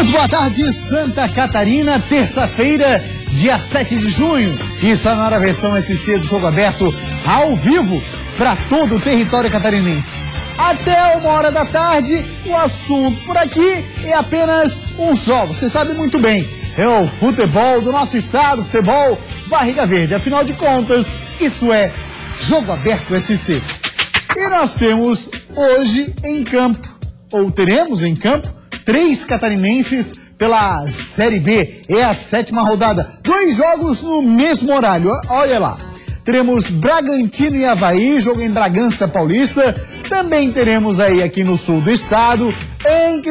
Muito boa tarde, Santa Catarina, terça-feira, dia 7 de junho. E está na hora a versão SC do Jogo Aberto ao vivo para todo o território catarinense. Até 1h da o assunto por aqui é apenas um só, você sabe muito bem. É o futebol do nosso estado, futebol barriga verde. Afinal de contas, isso é Jogo Aberto SC. E nós temos hoje em campo, ou teremos em campo, 3 catarinenses pela Série B. É a 7ª rodada. 2 jogos no mesmo horário. Olha lá. Teremos Bragantino e Avaí, jogo em Bragança Paulista. Também teremos aí aqui no sul do estado, em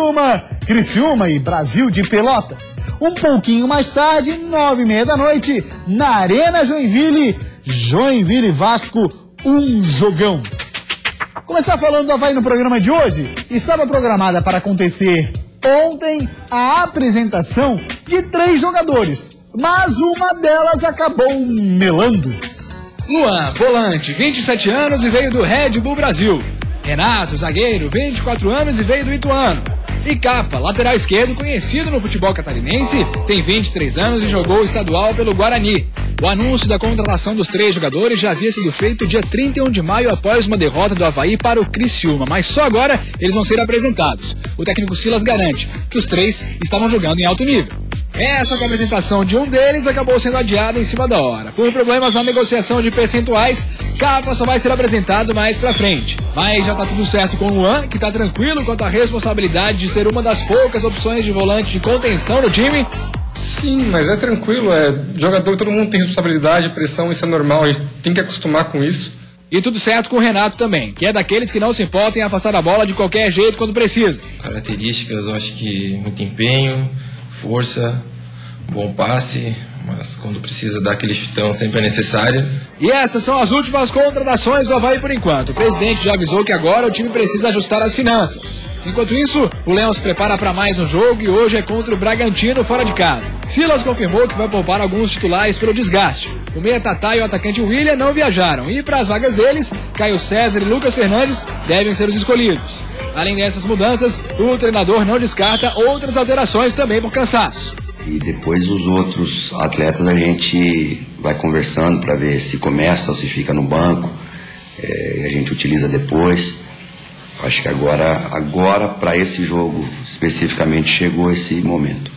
Criciúma e Brasil de Pelotas. Um pouquinho mais tarde, 9h30 da noite, na Arena Joinville e Vasco, um jogão. Começar falando do Avaí no programa de hoje. Estava programada para acontecer ontem a apresentação de 3 jogadores, mas uma delas acabou melando. Luan, volante, 27 anos e veio do Red Bull Brasil. Renato, zagueiro, 24 anos e veio do Ituano. E Capa, lateral esquerdo, conhecido no futebol catarinense, tem 23 anos e jogou o estadual pelo Guarani. O anúncio da contratação dos 3 jogadores já havia sido feito dia 31 de maio após uma derrota do Avaí para o Criciúma, mas só agora eles vão ser apresentados. O técnico Silas garante que os 3 estavam jogando em alto nível. Essa apresentação de um deles acabou sendo adiada em cima da hora. Por problemas na negociação de percentuais, Capa só vai ser apresentado mais pra frente. Mas já tá tudo certo com o Luan, que tá tranquilo quanto à responsabilidade de ser uma das poucas opções de volante de contenção no time. Sim, mas é tranquilo, jogador, todo mundo tem responsabilidade, pressão, isso é normal, a gente tem que acostumar com isso. E tudo certo com o Renato também, que é daqueles que não se importam em passar a bola de qualquer jeito quando precisa. Características, eu acho que muito empenho, força, bom passe, mas quando precisa dar aquele chutão sempre é necessário. E essas são as últimas contratações do Avaí por enquanto. O presidente já avisou que agora o time precisa ajustar as finanças. Enquanto isso, o Leão se prepara para mais no jogo e hoje é contra o Bragantino fora de casa. Silas confirmou que vai poupar alguns titulares pelo desgaste. O meia Tatá e o atacante William não viajaram e para as vagas deles, Caio César e Lucas Fernandes devem ser os escolhidos. Além dessas mudanças, o treinador não descarta outras alterações também por cansaço. E depois os outros atletas a gente vai conversando para ver se começa ou se fica no banco. A gente utiliza depois. Acho que agora para esse jogo especificamente chegou esse momento.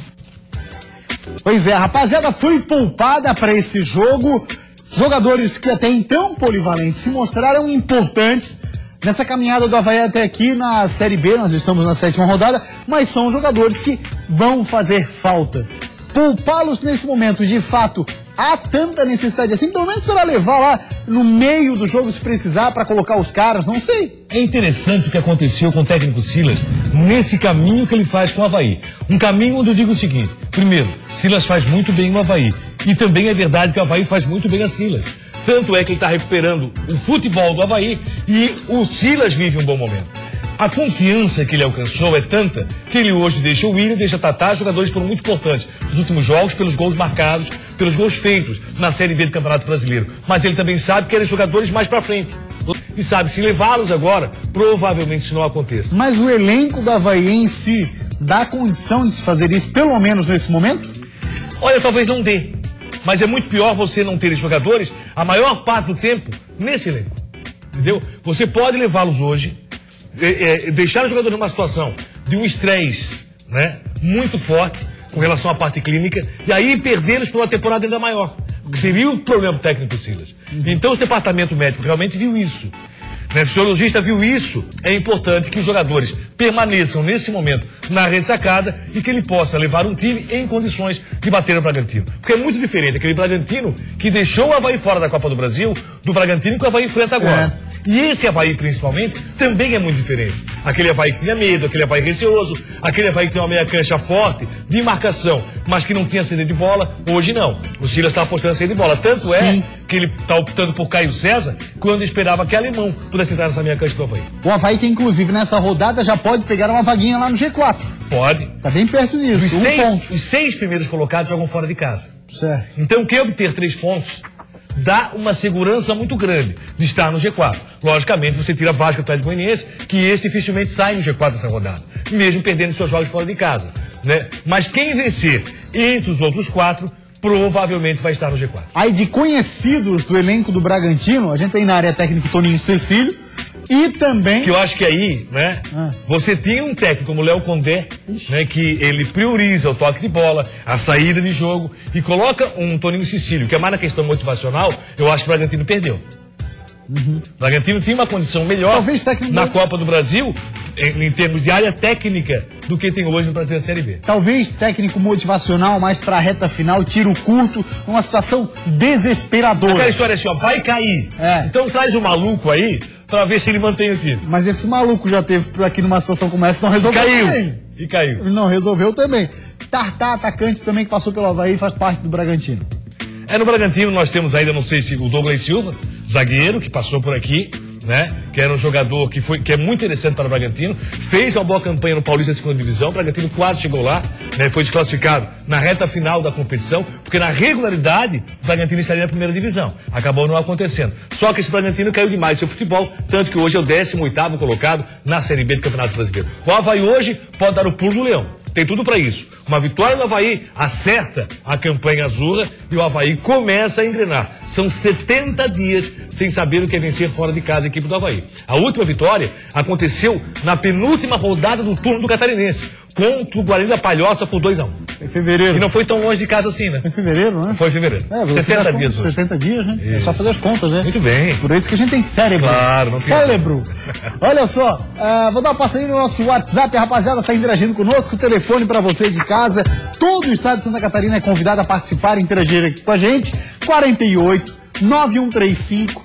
Pois é, a rapaziada foi poupada para esse jogo. Jogadores que até então polivalentes se mostraram importantes nessa caminhada do Avaí até aqui na Série B. Nós estamos na 7ª rodada, mas são jogadores que vão fazer falta. Poupá-los nesse momento, de fato, há tanta necessidade assim, pelo menos para levar lá no meio do jogo se precisar, para colocar os caras, não sei. É interessante o que aconteceu com o técnico Silas nesse caminho que ele faz com o Avaí. Um caminho onde eu digo o seguinte: primeiro, Silas faz muito bem o Avaí, e também é verdade que o Avaí faz muito bem a Silas. Tanto é que ele está recuperando o futebol do Avaí e o Silas vive um bom momento. A confiança que ele alcançou é tanta que ele hoje deixa o William, deixa Tatá, jogadores que foram muito importantes nos últimos jogos, pelos gols marcados, pelos gols feitos na Série B do Campeonato Brasileiro. Mas ele também sabe que eram jogadores mais pra frente. E sabe, se levá-los agora, provavelmente isso não aconteça. Mas o elenco do Avaí em si dá condição de se fazer isso, pelo menos nesse momento? Olha, talvez não dê. Mas é muito pior você não ter jogadores a maior parte do tempo nesse elenco. Entendeu? Você pode levá-los hoje, deixar os jogadores numa situação de um estresse, né, muito forte com relação à parte clínica, e aí perdê-los por uma temporada ainda maior. Porque você viu o problema do técnico Silas. Então o departamento médico realmente viu isso. O fisiologista viu isso. É importante que os jogadores permaneçam nesse momento na ressacada e que ele possa levar um time em condições de bater o Bragantino. Porque é muito diferente aquele Bragantino que deixou o Avaí fora da Copa do Brasil do Bragantino que o Avaí enfrenta agora. E esse Avaí, principalmente, também é muito diferente. Aquele Avaí que tinha medo, aquele Avaí receoso, aquele Avaí que tem uma meia cancha forte, de marcação, mas que não tinha saída de bola, hoje não. O Silas está apostando a saída de bola. Tanto é que ele está optando por Caio César, quando esperava que Alemão pudesse entrar nessa meia cancha do Avaí. O Avaí que, inclusive, nessa rodada já pode pegar uma vaguinha lá no G4. Pode. Tá bem perto disso. Os 6 primeiros colocados jogam fora de casa. Certo. Então, quem obter 3 pontos dá uma segurança muito grande de estar no G4. Logicamente, você tira Vasco e Atlético Goianiense, que dificilmente sai no G4 dessa rodada, mesmo perdendo seus jogos fora de casa. né? Mas quem vencer entre os outros 4 provavelmente vai estar no G4. Aí de conhecidos do elenco do Bragantino, a gente tem na área técnica o Toninho Cecílio e também... Que eu acho que aí, né, você tem um técnico como o Léo Condé, né, que ele prioriza o toque de bola, a saída de jogo e coloca um Toninho Cecílio, que é mais na questão motivacional, eu acho que o Bragantino perdeu. O Bragantino tinha uma condição melhor na Copa do Brasil, em termos de área técnica, do que tem hoje no Brasileiro da Série B. Talvez técnico motivacional, mais pra reta final, tiro curto, uma situação desesperadora. Aquela história assim, ó, vai cair. Então traz o maluco aí, pra ver se ele mantém o time. Mas esse maluco já teve por aqui numa situação como essa, não resolveu também. E caiu. Não resolveu também. Tartar, atacante também que passou pelo Avaí, faz parte do Bragantino. No Bragantino nós temos ainda, não sei se o Douglas Silva, zagueiro, que passou por aqui, né? Que era um jogador que é muito interessante para o Bragantino, fez uma boa campanha no Paulista da 2ª Divisão, o Bragantino quase chegou lá, né? Foi desclassificado na reta final da competição, porque na regularidade o Bragantino estaria na 1ª Divisão. Acabou não acontecendo. Só que esse Bragantino caiu demais seu futebol, tanto que hoje é o 18º colocado na Série B do Campeonato Brasileiro. O Avaí hoje pode dar o pulo do leão. Tem tudo para isso. Uma vitória do Avaí acerta a campanha azul e o Avaí começa a engrenar. São 70 dias sem saber o que é vencer fora de casa a equipe do Avaí. A última vitória aconteceu na penúltima rodada do turno do Catarinense, contra o Guarani da Palhoça por 2-1. Em fevereiro. E não foi tão longe de casa assim, né? Foi em fevereiro, né? Foi em fevereiro. 70 dias hoje. 70 dias, né? Isso. É só fazer as contas, né? Muito bem. Por isso que a gente tem cérebro. Claro, não tem. Cérebro. Olha só, vou dar uma passadinha no nosso WhatsApp, a rapaziada tá interagindo conosco, o telefone pra você de casa. Todo o estado de Santa Catarina é convidado a participar e interagir aqui com a gente. 48 9135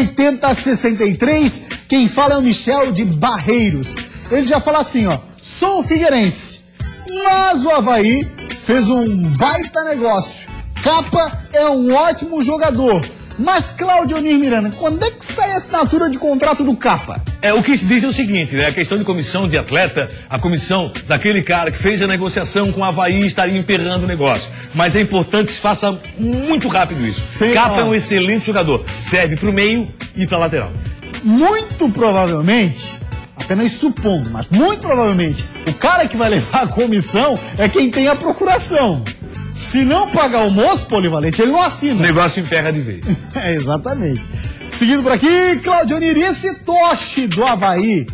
8063. Quem fala é o Michel de Barreiros. Ele já fala assim, ó: sou figueirense, mas o Avaí fez um baita negócio. Capa é um ótimo jogador. Mas, Claudionir Miranda, quando é que sai a assinatura de contrato do Capa? O que se diz é o seguinte, né? A questão de comissão de atleta, a comissão daquele cara que fez a negociação com o Avaí estaria emperrando o negócio. Mas é importante que se faça muito rápido isso. Capa é um excelente jogador. Serve pro meio e pra lateral. Muito provavelmente, apenas supondo, mas muito provavelmente, o cara que vai levar a comissão é quem tem a procuração. Se não pagar o almoço, Polivalente, ele não assina. O negócio emperra de vez. Exatamente. Seguindo por aqui, Claudionir, esse Toche do Avaí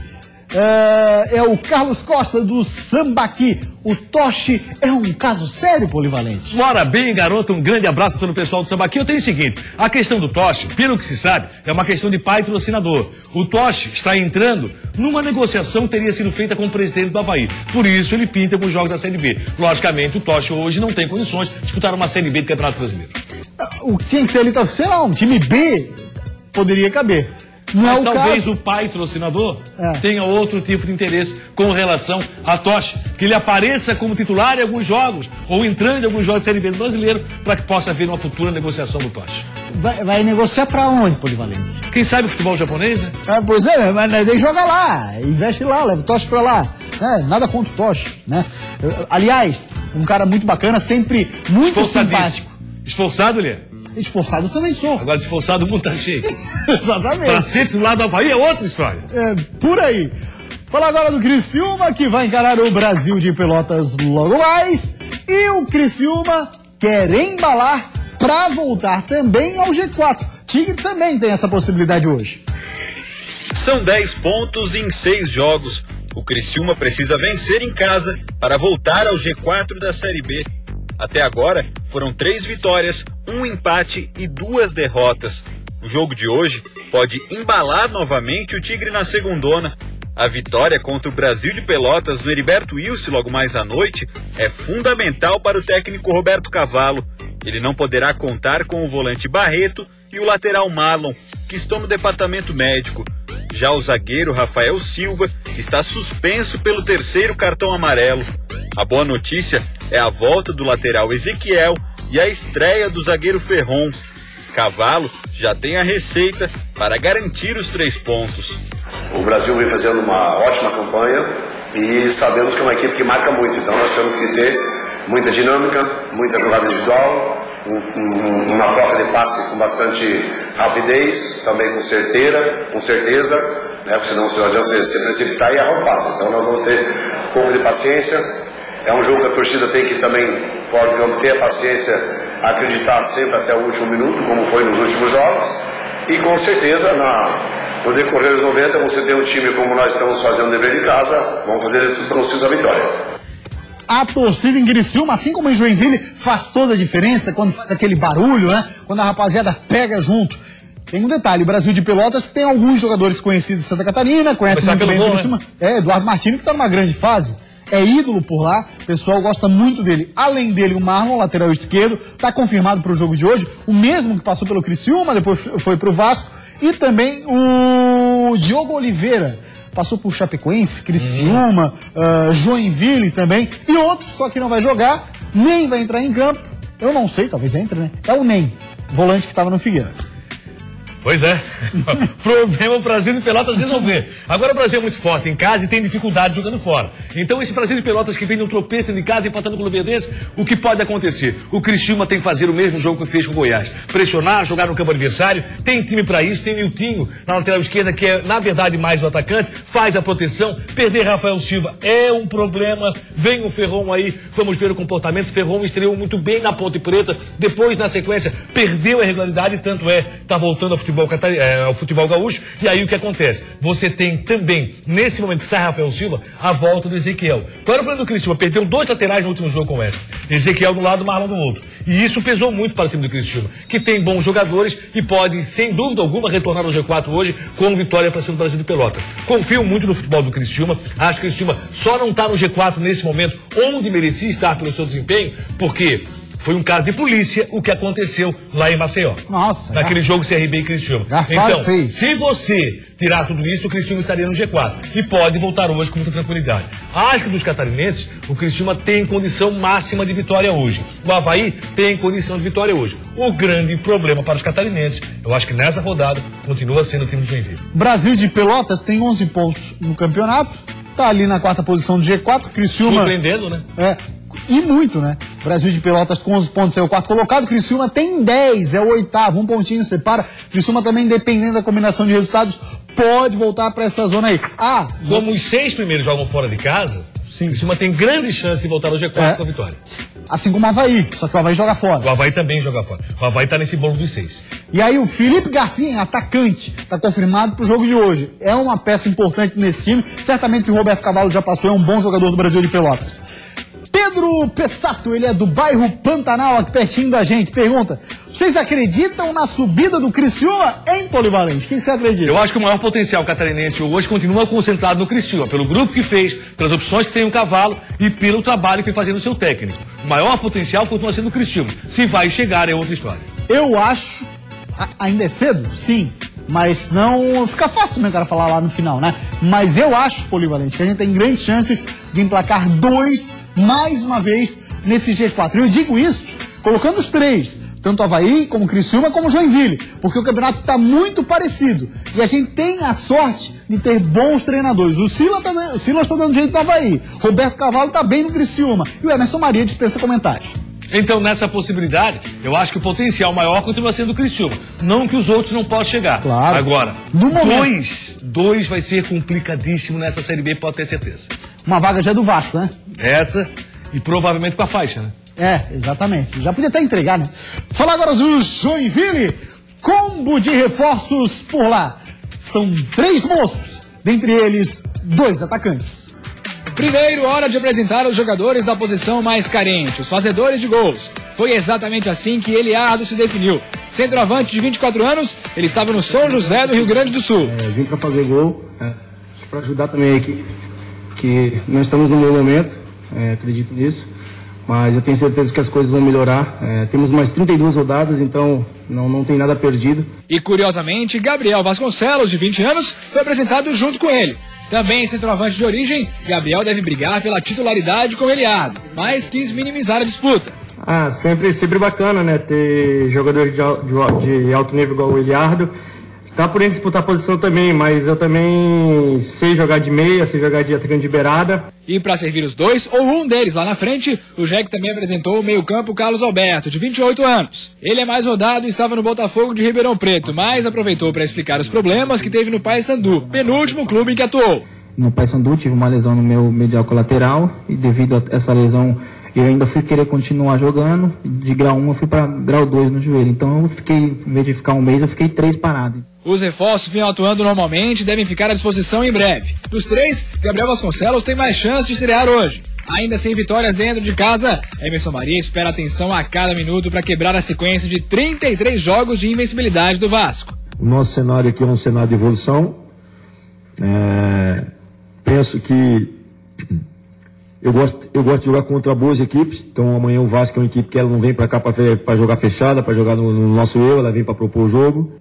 é o Carlos Costa do Sambaqui. O Toche é um caso sério, Polivalente? Mora bem, garoto. Um grande abraço a todo o pessoal do Sambaqui. Eu tenho o seguinte, a questão do Toche, pelo que se sabe, é uma questão de patrocinador. O Toche está entrando numa negociação que teria sido feita com o presidente do Avaí. Por isso ele pinta com os jogos da Série B. Logicamente, o Toche hoje não tem condições de disputar uma Série B do Campeonato Brasileiro. O que tinha que ter ali, sei lá, um time B poderia caber. Mas talvez o patrocinador tenha outro tipo de interesse com relação a Toche, que ele apareça como titular em alguns jogos, ou entrando em alguns jogos de Série B do Brasileiro, para que possa haver uma futura negociação do Toche. Vai negociar para onde, Polivalente? Quem sabe o futebol japonês, né? Pois é, mas ele joga lá, investe lá, leva o Toche para lá. Nada contra o Toche, né? Aliás, um cara muito bacana, sempre muito simpático. Esforçado, ele é? Esforçado eu também sou. Agora, esforçado, o mundo tá cheio. Exatamente. Pra ser titular do Avaí é outra história. Por aí. Fala agora do Criciúma, que vai encarar o Brasil de Pelotas logo mais. E o Criciúma quer embalar pra voltar também ao G4. Tigre também tem essa possibilidade hoje. São 10 pontos em 6 jogos. O Criciúma precisa vencer em casa para voltar ao G4 da Série B. Até agora, foram 3 vitórias, 1 empate e 2 derrotas. O jogo de hoje pode embalar novamente o Tigre na segundona. A vitória contra o Brasil de Pelotas no Heriberto Wilson logo mais à noite é fundamental para o técnico Roberto Cavalo. Ele não poderá contar com o volante Barreto e o lateral Marlon, que estão no departamento médico. Já o zagueiro Rafael Silva está suspenso pelo 3º cartão amarelo. A boa notícia é a volta do lateral Ezequiel e a estreia do zagueiro Ferron. Cavalo já tem a receita para garantir os 3 pontos. O Brasil vem fazendo uma ótima campanha e sabemos que é uma equipe que marca muito, então nós temos que ter muita dinâmica, muita jogada individual, uma troca de passe com bastante rapidez, também com certeza, né? Porque senão não adianta você se precipitar e errar o passe. Então nós vamos ter um pouco de paciência É um jogo que a torcida tem que também, fora de campo, ter a paciência, acreditar sempre até o último minuto, como foi nos últimos jogos. E com certeza, no decorrer dos 90, você tem um time como nós estamos fazendo o dever de casa, vamos fazer tudo para conseguir a vitória. A torcida em Criciúma, assim como em Joinville, faz toda a diferença quando faz aquele barulho, né? Quando a rapaziada pega junto. Tem um detalhe, o Brasil de Pelotas tem alguns jogadores conhecidos de Santa Catarina, conhece muito bem o Criciúma. Eduardo Martini, que está numa grande fase. É ídolo por lá, o pessoal gosta muito dele. Além dele, o Marlon, lateral esquerdo, está confirmado para o jogo de hoje. O mesmo que passou pelo Criciúma, depois foi para o Vasco. E também o Diogo Oliveira. Passou por Chapecoense, Criciúma, Joinville também. E outro, só que não vai jogar, nem vai entrar em campo. Eu não sei, talvez entre, né? É o Nem, volante que estava no Figueira. Pois é. Problema o Brasil de Pelotas resolver. Agora o Brasil é muito forte em casa e tem dificuldade jogando fora. Então esse Brasil de Pelotas que vem de um tropeço de casa empatando com o Luverdense, o que pode acontecer? O Criciúma tem que fazer o mesmo jogo que fez com o Goiás. Pressionar, jogar no campo adversário. Tem time para isso, tem Niltinho na lateral esquerda, que é na verdade mais o atacante, faz a proteção. Perder Rafael Silva é um problema. Vem o Ferron aí, vamos ver o comportamento. Ferron estreou muito bem na Ponte Preta, depois na sequência perdeu a regularidade, tanto tá voltando ao futebol gaúcho. E aí o que acontece? Você tem também, nesse momento que sai Rafael Silva, a volta do Ezequiel. Qual era o plano do Criciúma? Perdeu 2 laterais no último jogo com o Oeste. Ezequiel de um lado, Marlon do outro. E isso pesou muito para o time do Criciúma, que tem bons jogadores e pode, sem dúvida alguma, retornar ao G4 hoje com vitória para cima do Brasil de Pelotas. Confio muito no futebol do Criciúma. Acho que o Criciúma só não está no G4 nesse momento, onde merecia estar pelo seu desempenho, porque foi um caso de polícia o que aconteceu lá em Maceió. Nossa. Naquele jogo CRB e Criciúma. Então, se você tirar tudo isso, o Criciúma estaria no G4. E pode voltar hoje com muita tranquilidade. Acho que dos catarinenses, o Criciúma tem condição máxima de vitória hoje. O Avaí tem condição de vitória hoje. O grande problema para os catarinenses, eu acho que nessa rodada, continua sendo o time de Joinville. Brasil de Pelotas tem 11 pontos no campeonato. Tá ali na 4ª posição do G4. Criciúma... Surpreendendo, né? E muito, né? Brasil de Pelotas com 11 pontos é o 4º colocado, Criciúma tem 10, é o 8º, um pontinho separa. Criciúma também, dependendo da combinação de resultados, pode voltar para essa zona aí. Como os 6 primeiros jogam fora de casa, sim, Criciúma tem grande chance de voltar ao G4 com a vitória. Assim como o Avaí, só que o Avaí joga fora. O Avaí também joga fora. O Avaí tá nesse bolo dos 6. E aí o Felipe Garcia, atacante, tá confirmado pro jogo de hoje. É uma peça importante nesse time. Certamente o Roberto Cavalo já passou, é um bom jogador do Brasil de Pelotas. Pedro Pessato, ele é do bairro Pantanal, aqui pertinho da gente. Pergunta: vocês acreditam na subida do Criciúma em Polivalente? Quem você acredita? Eu acho que o maior potencial catarinense hoje continua concentrado no Criciúma, pelo grupo que fez, pelas opções que tem o Cavalo e pelo trabalho que vem fazendo o seu técnico. O maior potencial continua sendo o Criciúma. Se vai chegar é outra história. Eu acho, ainda é cedo? Sim. Mas não fica fácil, meu cara, falar lá no final, né? Mas eu acho, Polivalente, que a gente tem grandes chances de emplacar 2 mais uma vez nesse G4. Eu digo isso colocando os 3, tanto Avaí, como Criciúma, como Joinville, porque o campeonato está muito parecido. E a gente tem a sorte de ter bons treinadores. O Silas está dando jeito no Avaí, Roberto Cavalo está bem no Criciúma, e o Emerson Maria dispensa comentários. Então, nessa possibilidade, eu acho que o potencial maior continua sendo o Criciúma. Não que os outros não possam chegar. Claro. Agora, 2 vai ser complicadíssimo nessa Série B, pode ter certeza. Uma vaga já é do Vasco, né? Essa, e provavelmente com a faixa, né? Exatamente. Já podia até entregar, né? Falar agora do Joinville. Combo de reforços por lá. São 3 moços, dentre eles 2 atacantes. Primeiro, hora de apresentar os jogadores da posição mais carente, os fazedores de gols. Foi exatamente assim que Eliardo se definiu. Centroavante de 24 anos, ele estava no São José do Rio Grande do Sul. Vim para fazer gol, para ajudar também a equipe, que nós estamos no meu momento, acredito nisso. Mas eu tenho certeza que as coisas vão melhorar. Temos mais 32 rodadas, então não tem nada perdido. E curiosamente, Gabriel Vasconcelos, de 20 anos, foi apresentado junto com ele. Também centroavante de origem, Gabriel deve brigar pela titularidade com Eliardo, mas quis minimizar a disputa. Sempre bacana, né? Ter jogadores de alto nível igual o Eliardo. Tá por ele disputar a posição também, mas eu também sei jogar de meia, sei jogar de atacante de beirada. E para servir os 2, ou um deles lá na frente, o Jack também apresentou o meio-campo Carlos Alberto, de 28 anos. Ele é mais rodado e estava no Botafogo de Ribeirão Preto, mas aproveitou para explicar os problemas que teve no Paysandu, penúltimo clube em que atuou. no Paysandu, tive uma lesão no meu medial colateral e devido a essa lesão eu ainda fui querer continuar jogando. De grau 1 eu fui para grau 2 no joelho, então eu fiquei, em vez de ficar um mês, eu fiquei 3 parado. Os reforços vinham atuando normalmente e devem ficar à disposição em breve. Dos 3, Gabriel Vasconcelos tem mais chance de estrear hoje. Ainda sem vitórias dentro de casa, Emerson Maria espera atenção a cada minuto para quebrar a sequência de 33 jogos de invencibilidade do Vasco. O nosso cenário aqui é um cenário de evolução. Penso que eu gosto de jogar contra boas equipes. Então amanhã o Vasco é uma equipe que ela não vem para cá para jogar fechada, para jogar no nosso eu, ela vem para propor o jogo.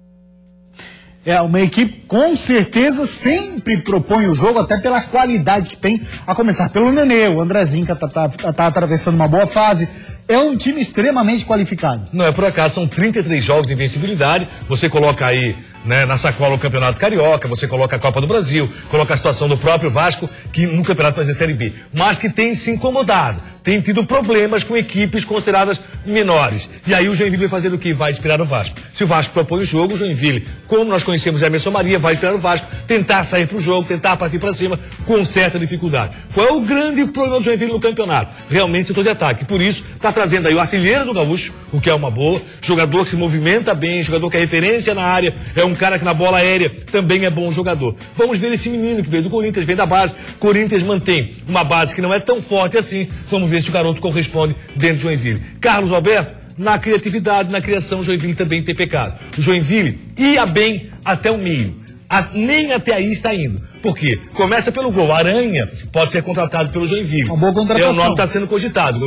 É uma equipe, com certeza, sempre propõe o jogo, até pela qualidade que tem, a começar pelo Nenê, o Andrezinho, que tá atravessando uma boa fase. É um time extremamente qualificado. Não é por acaso, são 33 jogos de invencibilidade. Você coloca aí, né, na sacola o Campeonato Carioca, você coloca a Copa do Brasil, coloca a situação do próprio Vasco, que no Campeonato Brasileiro Série B, mas que tem se incomodado, tem tido problemas com equipes consideradas menores. E aí o Joinville vai fazer o que? Vai inspirar o Vasco. Se o Vasco propõe o jogo, o Joinville, como nós conhecemos a Emerson Maria, vai inspirar o Vasco, tentar sair pro jogo, tentar partir para cima com certa dificuldade. Qual é o grande problema do Joinville no campeonato? Realmente setor de ataque. Por isso, está trazendo aí o artilheiro do Gaúcho, o que é uma boa, jogador que se movimenta bem, jogador que é referência na área, é um cara que na bola aérea também é bom jogador. Vamos ver esse menino que veio do Corinthians, vem da base. Corinthians mantém uma base que não é tão forte assim. Vamos ver se o garoto corresponde dentro de Joinville. Carlos Alberto, na criatividade, na criação, o Joinville também tem pecado. O Joinville ia bem até o meio. Nem até aí está indo. Por quê? Começa pelo gol. Aranha pode ser contratado pelo Joinville. Uma boa contratação. É, o nome está sendo cogitado.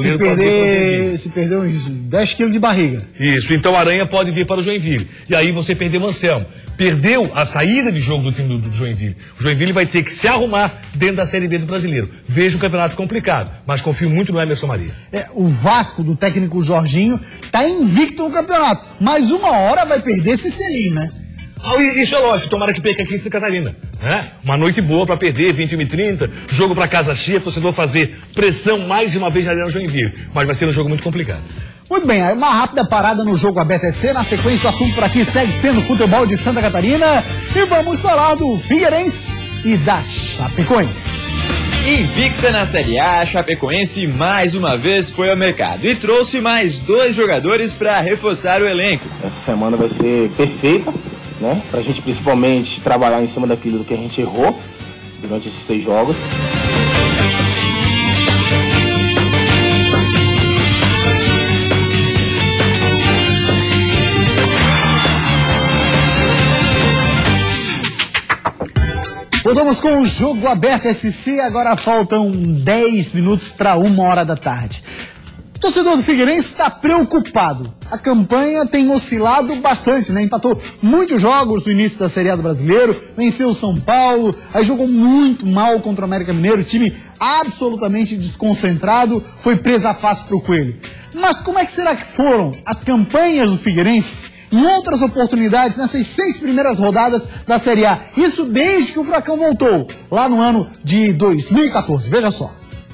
Se perder uns 10 quilos de barriga. Isso, então Aranha pode vir para o Joinville. E aí você perdeu o Anselmo. Perdeu a saída de jogo do time do Joinville. O Joinville vai ter que se arrumar dentro da Série B do Brasileiro. Vejo um campeonato complicado, mas confio muito no Emerson Maria. O Vasco, do técnico Jorginho, está invicto no campeonato. Mas uma hora vai perder esse selinho, né? Isso é lógico, tomara que perca aqui em Santa Catarina, né? Uma noite boa para perder, 21h30, jogo para casa cheia, torcedor fazer pressão mais uma vez na Arena Joinville, mas vai ser um jogo muito complicado. Muito bem, uma rápida parada no jogo ABTC, na sequência do assunto por aqui segue sendo futebol de Santa Catarina e vamos falar do Figueirense e da Chapecoense. Invicta na Série A, a Chapecoense mais uma vez foi ao mercado e trouxe mais 2 jogadores para reforçar o elenco. Essa semana vai ser perfeita, né? Pra gente principalmente trabalhar em cima daquilo que a gente errou durante esses 6 jogos. Voltamos com o jogo aberto SC, agora faltam 10 minutos para 1h da tarde. O torcedor do Figueirense está preocupado. A campanha tem oscilado bastante, né? Empatou muitos jogos no início da Série A do Brasileiro, venceu o São Paulo, aí jogou muito mal contra o América Mineiro, time absolutamente desconcentrado, foi presa fácil para o Coelho. Mas como é que será que foram as campanhas do Figueirense em outras oportunidades nessas 6 primeiras rodadas da Série A? Isso desde que o Furacão voltou, lá no ano de 2014, veja só.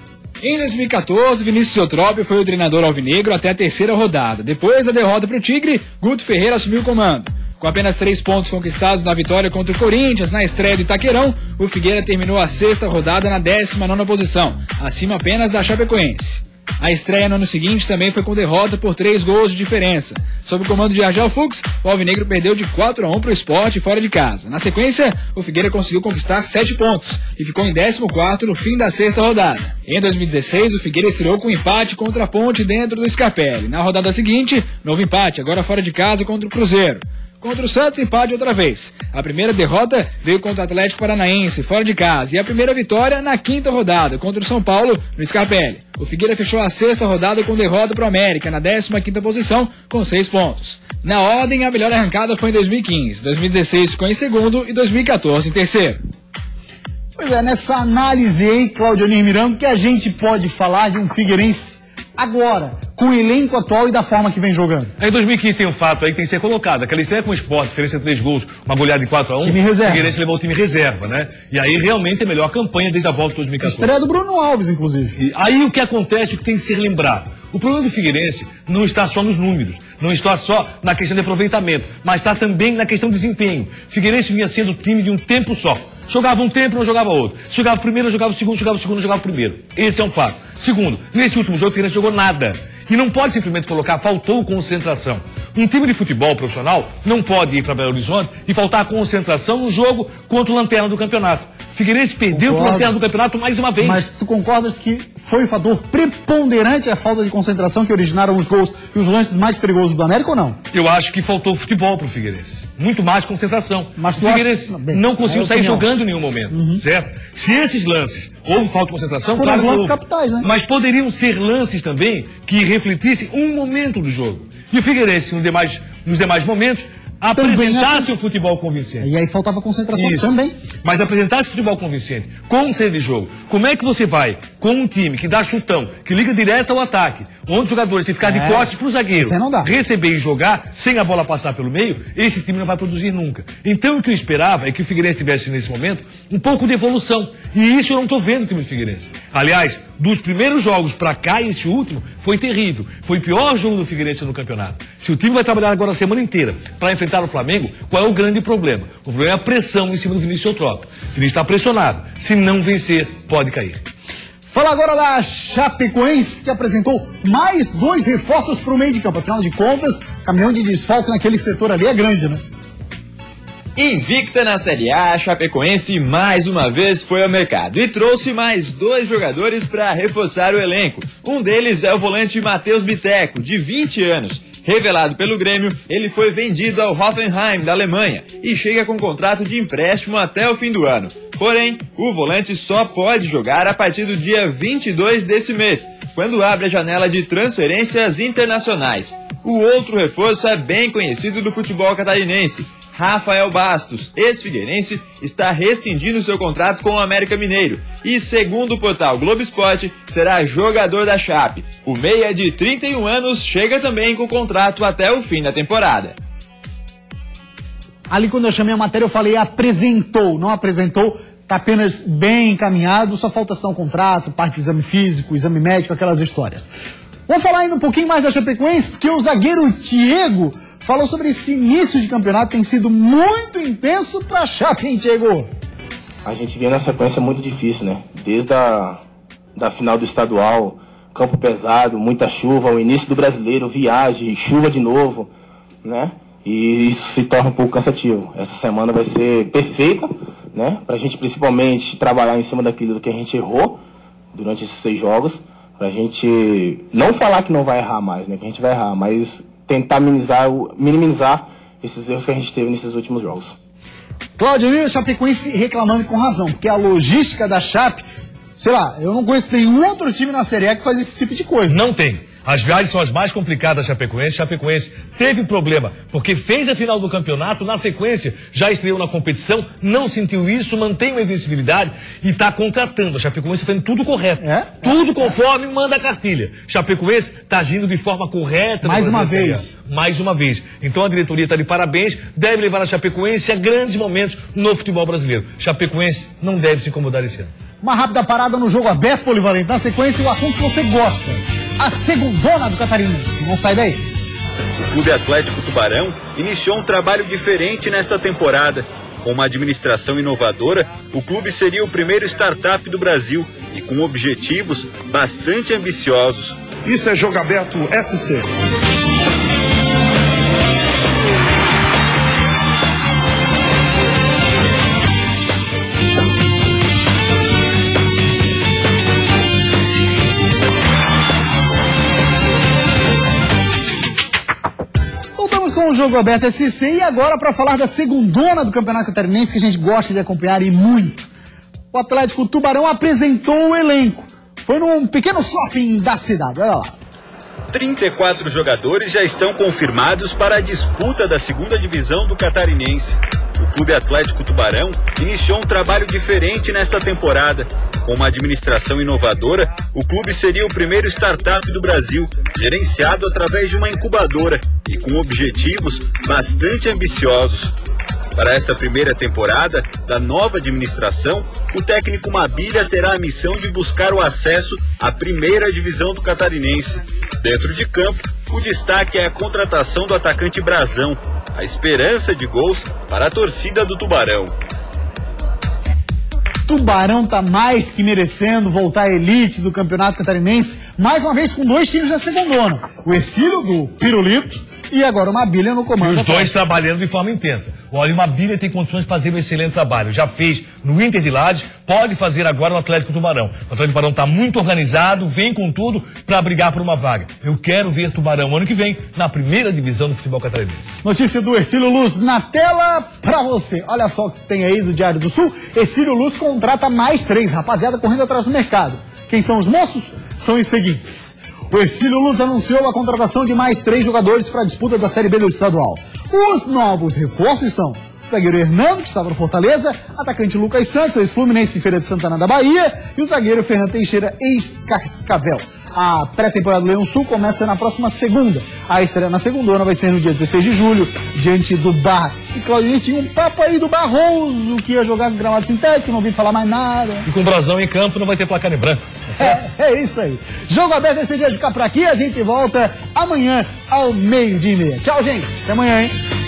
Em 2014, Vinícius Eutrópio foi o treinador alvinegro até a 3ª rodada. Depois da derrota para o Tigre, Guto Ferreira assumiu o comando. Com apenas 3 pontos conquistados na vitória contra o Corinthians na estreia do Itaquerão, o Figueira terminou a 6ª rodada na 19ª posição, acima apenas da Chapecoense. A estreia no ano seguinte também foi com derrota por 3 gols de diferença. Sob o comando de Argel Fux, o alvinegro perdeu de 4-1 para o Sport fora de casa. Na sequência, o Figueira conseguiu conquistar 7 pontos e ficou em 14º no fim da 6ª rodada. Em 2016, o Figueira estreou com empate contra a Ponte dentro do Scarpelli. Na rodada seguinte, novo empate, agora fora de casa contra o Cruzeiro. Contra o Santos, empate outra vez. A primeira derrota veio contra o Atlético Paranaense, fora de casa. E a primeira vitória na 5ª rodada, contra o São Paulo, no Scarpelli. O Figueira fechou a 6ª rodada com derrota para o América, na 15ª posição, com 6 pontos. Na ordem, a melhor arrancada foi em 2015. 2016 ficou em 2º e 2014 em 3º. Pois é, nessa análise aí, Claudionir Miranda, que a gente pode falar de um Figueirense agora, com o elenco atual e da forma que vem jogando. Aí em 2015 tem um fato aí que tem que ser colocado. Aquela estreia com o Sport, diferença de 3 gols, uma goleada de 4-1. Time reserva. O Figueirense levou o time reserva, né? E aí realmente é a melhor campanha desde a volta de 2014. Estreia do Bruno Alves, inclusive. E aí o que acontece, o que tem que ser lembrado. O problema do Figueirense não está só nos números, não está só na questão de aproveitamento, mas está também na questão de desempenho. O Figueirense vinha sendo time de um tempo só. Jogava um tempo, não jogava outro. Jogava o primeiro, jogava o segundo, jogava o segundo, jogava o primeiro. Esse é um fato. Segundo, nesse último jogo o Figueirense jogou nada. E não pode simplesmente colocar, faltou concentração. Um time de futebol profissional não pode ir para Belo Horizonte e faltar concentração no jogo contra o Lanterna do campeonato. Figueirense perdeu o Lanterna do campeonato mais uma vez. Mas tu concordas que foi o fator preponderante a falta de concentração que originaram os gols e os lances mais perigosos do América ou não? Eu acho que faltou futebol pro Figueirense. Muito mais concentração. Mas o Figueirense não conseguiu sair jogando em nenhum momento, certo? Se esses lances houve falta de concentração, foram claro, os lances capitais, né? Mas poderiam ser lances também que refletissem um momento do jogo. E o Figueirense, nos demais momentos, apresentasse o futebol convincente. E aí faltava concentração também. Mas apresentasse o futebol convincente, com um ser de jogo. Como é que você vai com um time que dá chutão, que liga direto ao ataque, onde os jogadores têm que ficar de costas pro zagueiro, receber e jogar sem a bola passar pelo meio, esse time não vai produzir nunca. Então o que eu esperava é que o Figueirense tivesse nesse momento um pouco de evolução. E isso eu não estou vendo no time do Figueirense. Aliás, dos primeiros jogos para cá, esse último foi terrível. Foi o pior jogo do Figueirense no campeonato. Se o time vai trabalhar agora a semana inteira para enfrentar o Flamengo, qual é o grande problema? O problema é a pressão em cima do Vinícius Eutrópio. O Vinícius está pressionado. Se não vencer, pode cair. Fala agora da Chapecoense, que apresentou mais 2 reforços para o meio de campo. Afinal de contas, o caminhão de desfalque naquele setor ali é grande, né? Invicta na Série A, a Chapecoense mais uma vez foi ao mercado e trouxe mais 2 jogadores para reforçar o elenco. Um deles é o volante Matheus Biteco, de 20 anos. Revelado pelo Grêmio, ele foi vendido ao Hoffenheim, da Alemanha, e chega com contrato de empréstimo até o fim do ano. Porém, o volante só pode jogar a partir do dia 22 desse mês, quando abre a janela de transferências internacionais. O outro reforço é bem conhecido do futebol catarinense. Rafael Bastos, ex-figueirense, está rescindindo seu contrato com o América Mineiro e, segundo o portal Globo Esporte, será jogador da Chape. O meia de 31 anos chega também com contrato até o fim da temporada. Ali quando eu chamei a matéria eu falei apresentou, não apresentou, está apenas bem encaminhado, só falta assinar um contrato, parte de exame físico, exame médico, aquelas histórias. Vamos falar ainda um pouquinho mais da Chapecoense, porque o zagueiro Diego falou sobre esse início de campeonato que tem sido muito intenso para a Chape, hein, Diego? A gente vinha na sequência muito difícil, né? Desde da final do estadual, campo pesado, muita chuva, o início do brasileiro, viagem, chuva de novo, né? E isso se torna um pouco cansativo. Essa semana vai ser perfeita, né? Pra gente principalmente trabalhar em cima daquilo que a gente errou durante esses 6 jogos. Pra gente não falar que não vai errar mais, né? Que a gente vai errar, mas tentar minimizar esses erros que a gente teve nesses últimos jogos. Cláudio, eu vi o Chapecoense reclamando com razão, porque a logística da Chape, sei lá, eu não conheço nenhum outro time na Série A que faz esse tipo de coisa. Não tem. As viagens são as mais complicadas da Chapecoense. Chapecoense teve problema, porque fez a final do campeonato, na sequência já estreou na competição, não sentiu isso, mantém uma invencibilidade e está contratando. A Chapecoense fazendo tudo correto. Tudo conforme manda a cartilha. Chapecoense está agindo de forma correta. Mais uma vez. Mais uma vez. Então a diretoria está de parabéns, deve levar a Chapecoense a grandes momentos no futebol brasileiro. Chapecoense não deve se incomodar esse ano. Uma rápida parada no jogo aberto, Polivalente. Na sequência, o assunto que você gosta. A segundona do Catarinense. Não sai daí. O Clube Atlético Tubarão iniciou um trabalho diferente nesta temporada. Com uma administração inovadora, o clube seria o primeiro startup do Brasil e com objetivos bastante ambiciosos. Isso é Jogo Aberto SC. Com o Jogo Aberto SC e agora para falar da segundona do Campeonato Catarinense que a gente gosta de acompanhar e muito. O Atlético Tubarão apresentou o elenco. Foi num pequeno shopping da cidade, olha lá. 34 jogadores já estão confirmados para a disputa da segunda divisão do Catarinense. O Clube Atlético Tubarão iniciou um trabalho diferente nesta temporada. Com uma administração inovadora, o clube seria o primeiro startup do Brasil, gerenciado através de uma incubadora e com objetivos bastante ambiciosos. Para esta primeira temporada da nova administração, o técnico Mabilha terá a missão de buscar o acesso à primeira divisão do Catarinense. Dentro de campo, o destaque é a contratação do atacante Brazão, a esperança de gols para a torcida do Tubarão. Tubarão tá mais que merecendo voltar à elite do Campeonato Catarinense, mais uma vez com 2 times da segundona. O Ercílio do Pirulito e agora o Mabilha no comando. E os dois trabalhando de forma intensa. Olha, o Mabilha tem condições de fazer um excelente trabalho. Já fez no Inter de Lages, pode fazer agora no Atlético Tubarão. O Atlético Tubarão está muito organizado, vem com tudo para brigar por uma vaga. Eu quero ver Tubarão ano que vem na primeira divisão do futebol catarinense. Notícia do Ercílio Luz na tela para você. Olha só o que tem aí do Diário do Sul. Ercílio Luz contrata mais 3, rapaziada correndo atrás do mercado. Quem são os moços? São os seguintes. O Ercílio Luz anunciou a contratação de mais 3 jogadores para a disputa da Série B do estadual. Os novos reforços são o zagueiro Hernando, que estava no Fortaleza, atacante Lucas Santos, ex-Fluminense e Feira de Santana da Bahia, e o zagueiro Fernando Teixeira, ex-Cascavel. A pré-temporada do Leão Sul começa na próxima segunda. A estreia na segundona vai ser no dia 16 de julho, diante do Barra. E Claudinho tinha um papo aí do Barroso, que ia jogar com gramado sintético, não ouvi falar mais nada. E com o Brasão em campo não vai ter placar em branco. É isso aí. Jogo aberto esse dia de ficar por aqui. A gente volta amanhã ao 12:30. Tchau, gente. Até amanhã, hein?